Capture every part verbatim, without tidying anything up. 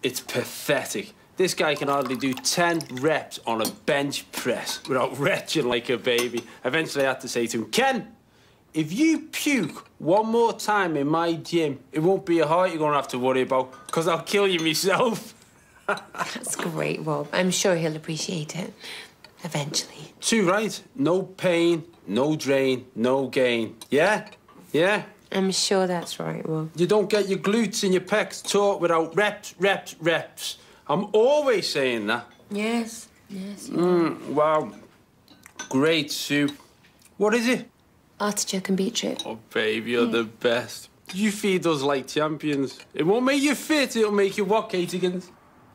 It's pathetic. This guy can hardly do ten reps on a bench press without retching like a baby. Eventually, I had to say to him, Ken, if you puke one more time in my gym, it won't be a heart you're going to have to worry about, because I'll kill you myself. That's great, Rob. I'm sure he'll appreciate it. Eventually. Too right. No pain, no drain, no gain. Yeah? Yeah? I'm sure that's right, Rob. You don't get your glutes and your pecs taut without reps, reps, reps. I'm always saying that. Yes, yes. Mm, wow. Great soup. What is it? Artichoke and beetroot. Oh, baby, you're the best. You feed us like champions. It won't make you fit, it'll make you what, Kate Higgins?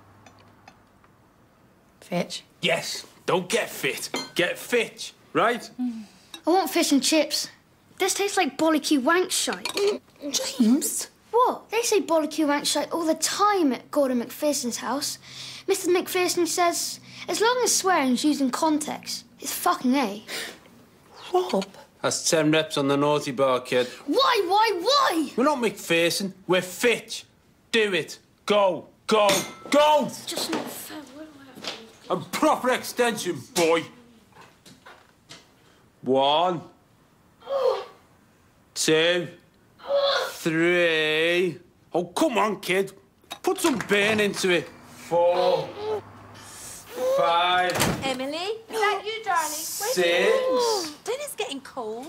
Fitch. Yes. Don't get fit. Get Fitch, right? Mm. I want fish and chips. This tastes like bollocky wank shite. James? What? They say bollocky wank shite all the time at Gordon McPherson's house. Mister McPherson says, as long as swearing's used in context, it's fucking A. Rob? That's ten reps on the naughty bar, kid. Why, why, why? We're not McPherson, we're Fitch. Do it. Go, go, go! It's just not fair. What do I have to do? A proper extension, boy. One. Two. Three. Oh, come on, kid. Put some burn into it. Four. Five. Emily, is that you, darling? Where's Six. Dinner's getting cold.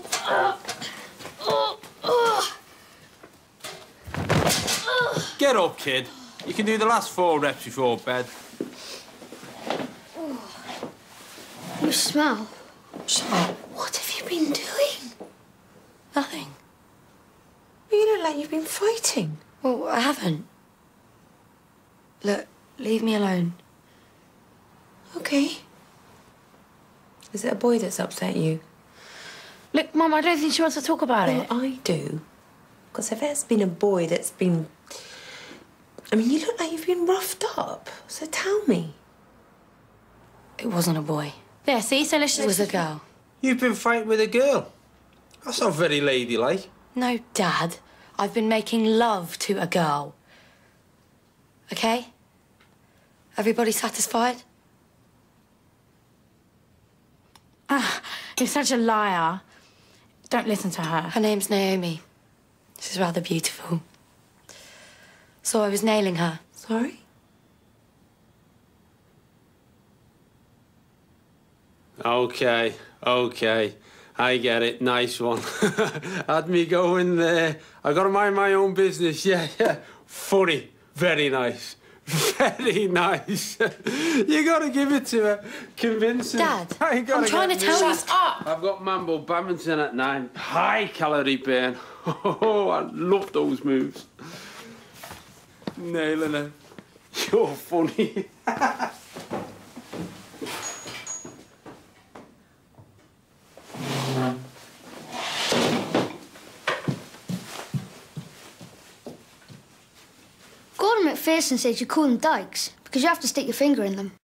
Get up, kid. You can do the last four reps before bed. You smell. Charlotte, what have you been doing? Nothing. You look like you've been fighting. Well, I haven't. Look, leave me alone. OK. Is it a boy that's upset you? Look, Mum, I don't think she wants to talk about Well, it. I do. Because if there's been a boy that's been... I mean, you look like you've been roughed up. So tell me. It wasn't a boy. There, see? So let's just... It was a girl. You've been fighting with a girl. That's not very ladylike. No, Dad. I've been making love to a girl. OK? Everybody satisfied? Ah, you're such a liar. Don't listen to her. Her name's Naomi. She's rather beautiful. So I was nailing her. Sorry? OK, OK. I get it. Nice one. Had me going there. I got to mind my own business. Yeah, yeah. Funny. Very nice. Very nice. You got to give it to her. Convincing. Dad, I ain't gotta I'm trying get to tell you... moved. Shut up! I've got Mambo Badminton at nine. High calorie burn. Oh, I love those moves. Nailing it. You're funny. Gordon McPherson says you call them dykes because you have to stick your finger in them.